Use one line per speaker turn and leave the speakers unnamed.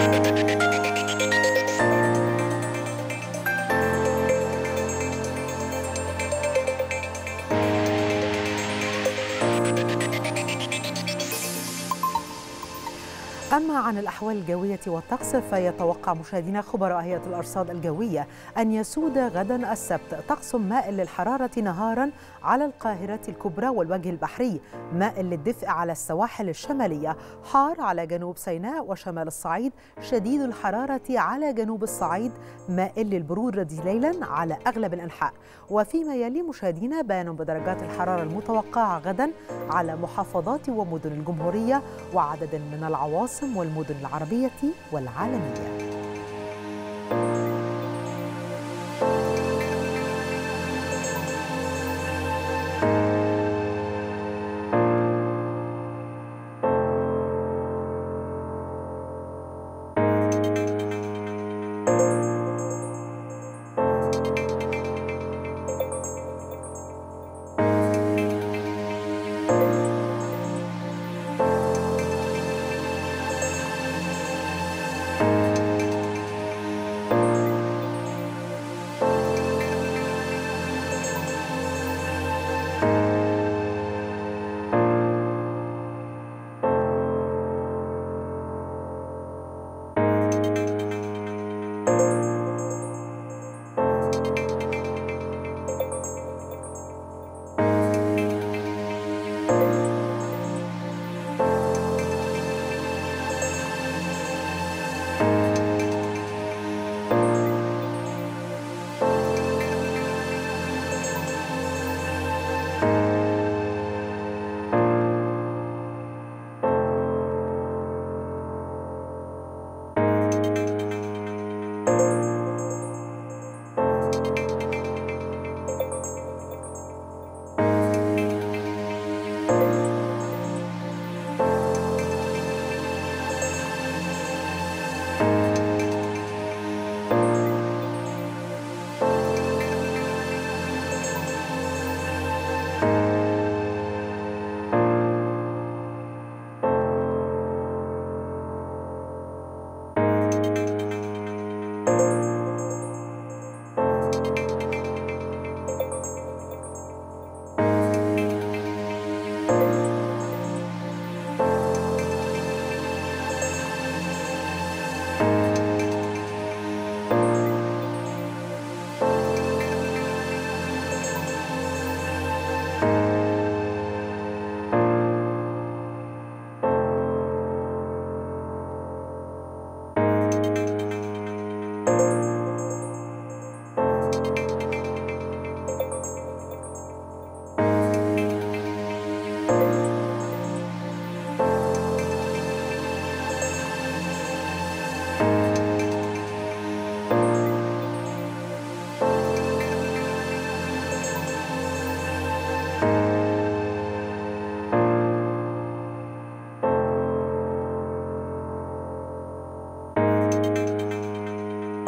أما عن الأحوال الجوية والطقس فيتوقع مشاهدينا خبراء هيئة الأرصاد الجوية أن يسود غدا السبت طقس مائل للحرارة نهارا على القاهرة الكبرى والوجه البحري، مائل للدفء على السواحل الشمالية، حار على جنوب سيناء وشمال الصعيد، شديد الحرارة على جنوب الصعيد، مائل للبرودة ليلا على أغلب الأنحاء. وفيما يلي مشاهدينا بيان بدرجات الحرارة المتوقعة غدا على محافظات ومدن الجمهورية وعدد من العواصم والمدن العربية والعالمية.